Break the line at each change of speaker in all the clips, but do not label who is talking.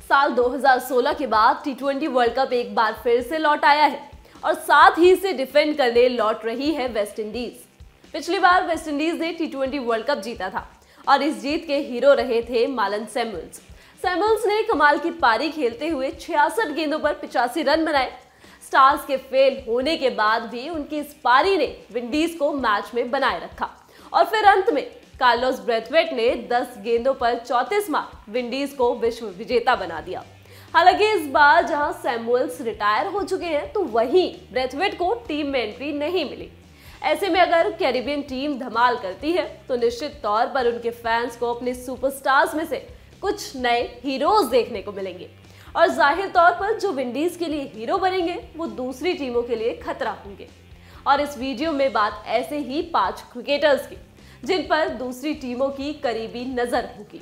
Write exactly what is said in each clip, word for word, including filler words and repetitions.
साल दो हज़ार सोलह के बाद टी ट्वेंटी वर्ल्ड कप एक बार फिर से लौट आया है और साथ ही इसे डिफेंड करने लौट रही है वेस्ट इंडीज। पिछली बार वेस्ट इंडीज ने टी ट्वेंटी वर्ल्ड कप जीता था और इस जीत के हीरो रहे थे मालन सैमुअल्स। सैमुअल्स ने कमाल की पारी खेलते हुए छियासठ गेंदों पर पिचासी रन बनाए। स्टार्स के फेल होने के बाद भी उनकी इस पारी ने विंडीज को मैच में बनाए रखा और फिर अंत में कार्लोस ब्रेथवेट ने दस गेंदों पर चौंतीस मार विंडीज को विश्व विजेता बना दिया। हालांकि इस बार जहां सैमुअल्स रिटायर हो चुके हैं तो वहीं ब्रेथवेट को टीम में एंट्री नहीं मिली। ऐसे में अगर कैरिबियन टीम धमाल करती है तो निश्चित तौर पर उनके फैंस को अपने सुपरस्टार्स में से कुछ नए हीरोज देखने को मिलेंगे और जाहिर तौर पर जो विंडीज के लिए हीरो बनेंगे वो दूसरी टीमों के लिए खतरा होंगे। और इस वीडियो में बात ऐसे ही पांच क्रिकेटर्स की जिन पर दूसरी टीमों की करीबी नजर होगी।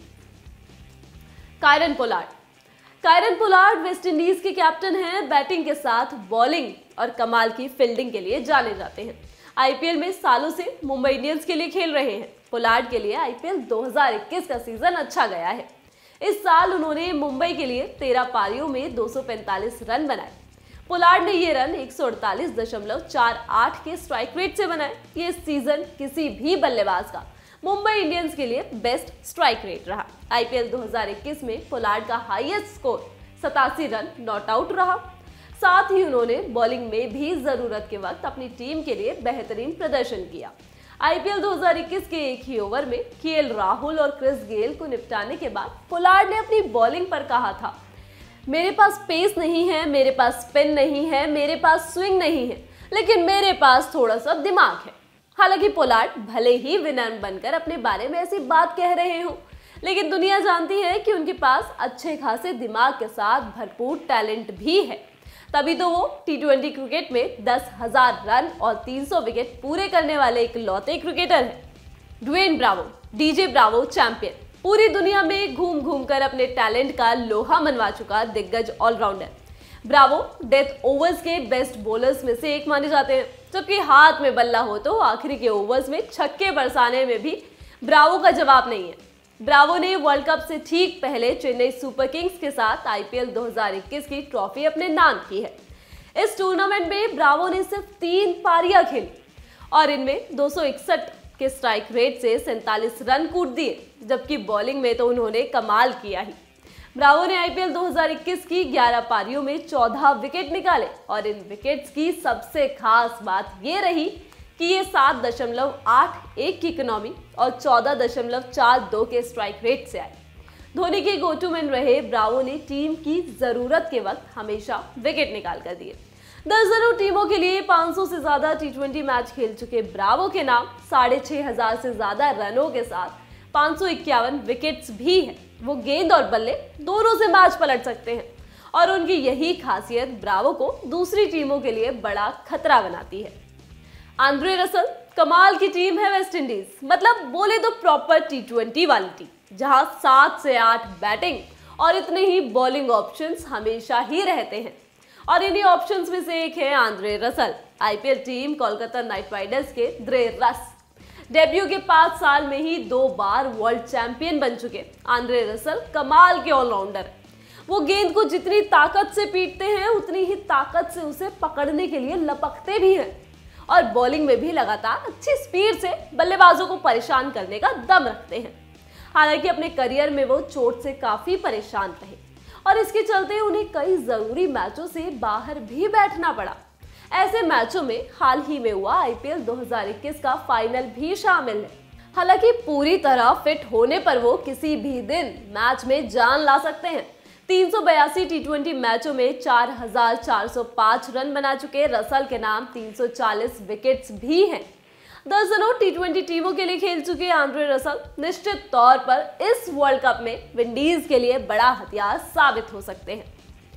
Kieron Pollard. Kieron Pollard West Indies के कैप्टन हैं। बैटिंग के साथ बॉलिंग और कमाल की फील्डिंग के लिए जाने जाते हैं। आईपीएल में सालों से मुंबई इंडियंस के लिए खेल रहे हैं। पोलार्ड के लिए आईपीएल दो हज़ार इक्कीस का सीजन अच्छा गया है। इस साल उन्होंने मुंबई के लिए तेरह पारियों में दो सौ पैंतालीस रन बनाए। पोलार्ड ने ये रन एक सौ अड़तालीस दशमलव चार आठ के स्ट्राइक रेट से बनाए। ये सीजन किसी भी बल्लेबाज का मुंबई इंडियंस के लिए बेस्ट स्ट्राइक रेट रहा। आईपीएल दो हज़ार इक्कीस में पोलार्ड का हाईएस्ट स्कोर सतासी रन नॉट आउट रहा। साथ ही उन्होंने बॉलिंग में भी जरूरत के वक्त अपनी टीम के लिए बेहतरीन प्रदर्शन किया। आईपीएल दो हज़ार इक्कीस के एक ही ओवर में केएल राहुल और क्रिस गेल को निपटाने के बाद पोलार्ड ने अपनी बॉलिंग पर कहा था, मेरे पास पेस नहीं है, मेरे पास स्पिन नहीं है, मेरे पास स्विंग नहीं है, लेकिन मेरे पास थोड़ा सा दिमाग है। हालांकि पोलार्ड भले ही विनम्र बनकर अपने बारे में ऐसी बात कह रहे हो, लेकिन दुनिया जानती है कि उनके पास अच्छे खासे दिमाग के साथ भरपूर टैलेंट भी है। तभी तो वो टी ट्वेंटी क्रिकेट में दस हज़ार रन और तीन सौ विकेट पूरे करने वाले एक लौते क्रिकेटर हैं। Dwayne Bravo, DJ Bravo champion. पूरी दुनिया में घूम घूम कर अपने टैलेंट का लोहा मनवा चुका दिग्गज ऑलराउंडर ब्रावो डेथ ओवर्स के बेस्ट बॉलर्स में से एक माने जाते हैं। जबकि हाथ में बल्ला हो तो आखिरी के ओवर्स में छक्के बरसाने में भी ब्रावो का जवाब नहीं है। ब्रावो ने वर्ल्ड कप से ठीक पहले चेन्नई सुपर किंग्स के साथ आईपीएल दो हज़ार इक्कीस की ट्रॉफी अपने नाम की है। इस टूर्नामेंट में ब्रावो ने सिर्फ तीन पारियां खेली और इनमें दो सौ इकसठ के स्ट्राइक रेट से सैंतालीस रन कूट दिए, जबकि बॉलिंग में तो उन्होंने कमाल किया ही। ब्रावो ने आईपीएल दो हज़ार इक्कीस की ग्यारह पारियों में चौदह विकेट निकाले और इन विकेट्स की सबसे खास बात ये रही कि ये सात दशमलव आठ एक की इकोनॉमी और चौदह दशमलव चार दो के स्ट्राइक रेट से आए। धोनी के गो टू मैन रहे ब्रावो ने टीम की जरूरत के वक्त हमेशा विकेट निकाल कर दिए। दर्जनों टीमों के लिए पाँच सौ से ज्यादा टी ट्वेंटी मैच खेल चुके ब्रावो के नाम साढ़े छह हजार से ज्यादा रनों के साथ पाँच सौ इक्यावन विकेट्स भी हैं। वो गेंद और बल्ले दोनों से मैच पलट सकते हैं और उनकी यही खासियत ब्रावो को दूसरी टीमों के लिए बड़ा खतरा बनाती है। Andre Russell. कमाल की टीम है वेस्ट इंडीज, मतलब बोले तो प्रॉपर टी ट्वेंटी वाली टीम, जहां सात से आठ बैटिंग और इतने ही बॉलिंग ऑप्शंस हमेशा ही रहते हैं और इन्हीं ऑप्शंस में से एक है Andre Russell. IPL team Kolkata Knight Riders के द्रे रस डेब्यू के पांच साल में ही दो बार वर्ल्ड चैंपियन बन चुके आंद्रे रसल कमाल के ऑलराउंडर। वो गेंद को जितनी ताकत से पीटते हैं उतनी ही ताकत से उसे पकड़ने के लिए लपकते भी हैं और बॉलिंग में भी लगातार अच्छी स्पीड से बल्लेबाजों को परेशान करने का दम रखते हैं। हालांकि अपने करियर में वो चोट से काफी परेशान रहे और इसके चलते उन्हें कई जरूरी मैचों से बाहर भी बैठना पड़ा। ऐसे मैचों में हाल ही में हुआ आईपीएल दो हज़ार इक्कीस का फाइनल भी शामिल है। हालांकि पूरी तरह फिट होने पर वो किसी भी दिन मैच में जान ला सकते हैं। तीन सौ बयासी टी ट्वेंटी मैचों में चार हज़ार चार सौ पाँच रन बना चुके रसल के नाम तीन सौ चालीस विकेट्स भी हैं। दर्जनों टी ट्वेंटी टीमों के लिए खेल चुके आंद्रे रसल निश्चित तौर पर इस वर्ल्ड कप में विंडीज के लिए बड़ा हथियार साबित हो सकते हैं।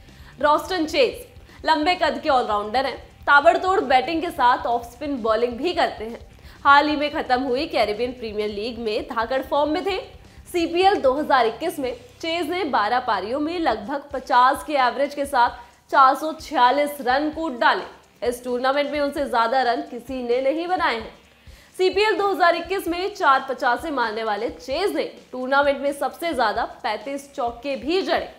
Roston Chase. लंबे कद के ऑलराउंडर हैं, ताबड़तोड़ बैटिंग के साथ ऑफ स्पिन बॉलिंग भी करते हैं। हाल ही में खत्म हुई कैरिबियन प्रीमियर लीग में धाकड़ फॉर्म में थे। सीपीएल दो हज़ार इक्कीस में चेज ने बारह पारियों में लगभग पचास के एवरेज के साथ चार सौ छियालीस रन कूट डाले। इस टूर्नामेंट में उनसे ज्यादा रन किसी ने नहीं बनाए हैं। सीपीएल दो हज़ार इक्कीस में चार पचासे मारने वाले चेज ने टूर्नामेंट में सबसे ज्यादा पैंतीस चौके भी जड़े।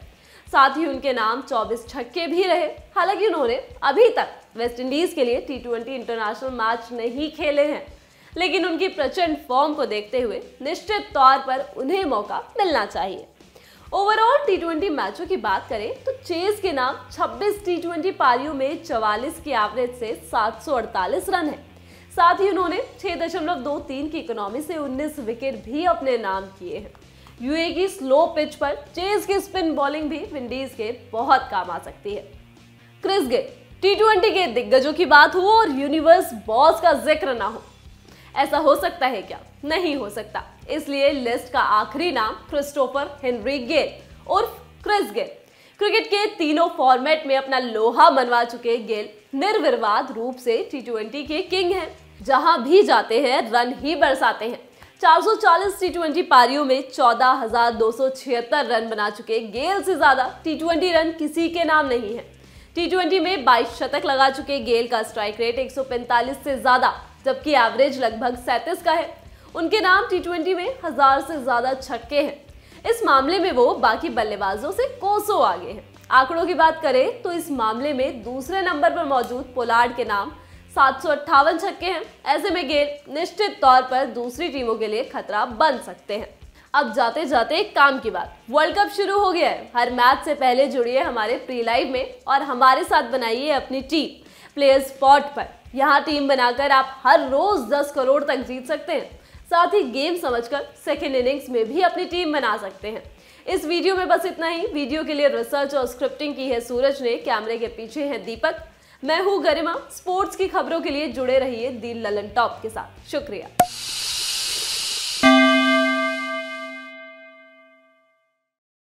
साथ ही उनके नाम चौबीस छक्के भी रहे। हालांकि उन्होंने अभी तक वेस्टइंडीज के लिए टी ट्वेंटी इंटरनेशनल मैच नहीं खेले हैं, लेकिन उनकी प्रचंड फॉर्म को देखते हुए निश्चित तौर पर उन्हें मौका मिलना चाहिए। ओवरऑल टी ट्वेंटी मैचों की बात करें तो चेज के नाम छब्बीस टी ट्वेंटी पारियों में चवालीस की एवरेज से सात सौ अड़तालीस रन है। साथ ही उन्होंने छह दशमलव दो तीन की इकोनॉमी से उन्नीस विकेट भी अपने नाम किए हैं। यूए की स्लो पिच पर चेज की स्पिन बॉलिंग भी विंडीज के बहुत काम आ सकती है। क्रिस गेल, टी ट्वेंटी के दिग्गजों की बात हो और यूनिवर्स बॉस का जिक्र ना हो, ऐसा हो सकता है क्या? नहीं हो सकता। इसलिए लिस्ट का आखिरी नाम क्रिस्टोफर हेनरी गेल उर्फ क्रिस गेल। क्रिकेट के तीनों फॉर्मेट में अपना लोहा मनवा चुके गेल निर्विवाद रूप से टी ट्वेंटी के किंग हैं। जहां भी जाते हैं रन ही बरसाते हैं। चार सौ चालीस टी ट्वेंटी पारियों में चौदह हज़ार दो सौ छिहत्तर रन बना चुके गेल से ज्यादा टी ट्वेंटी रन किसी के नाम नहीं है। टी ट्वेंटी में बाईस शतक लगा चुके गेल का स्ट्राइक रेट एक सौ पैंतालीस से ज्यादा, जबकि एवरेज लगभग सैंतीस का है। उनके नाम टी ट्वेंटी में हजार से ज्यादा छक्के हैं। इस मामले में वो बाकी बल्लेबाजों से कोसों आगे हैं। आंकड़ों की बात करें तो इस मामले में दूसरे नंबर पर मौजूद पोलार्ड के नाम सात सौ अट्ठावन छक्के हैं। ऐसे में गेल निश्चित तौर पर दूसरी टीमों के लिए खतरा बन सकते हैं। अब जाते जाते एक काम की बात, वर्ल्ड कप शुरू हो गया है। हर मैच से पहले जुड़िए हमारे प्री लाइव में और हमारे साथ बनाइए अपनी टीम प्लेयर स्पॉट पर। यहाँ टीम बनाकर आप हर रोज दस करोड़ तक जीत सकते हैं। साथ ही गेम समझकर सेकेंड इनिंग्स में भी अपनी टीम बना सकते हैं। इस वीडियो में बस इतना ही। वीडियो के लिए रिसर्च और स्क्रिप्टिंग की है सूरज ने, कैमरे के पीछे है दीपक। मैं हूँ गरिमा। स्पोर्ट्स की खबरों के लिए जुड़े रहिए दी ललन टॉप के साथ। शुक्रिया।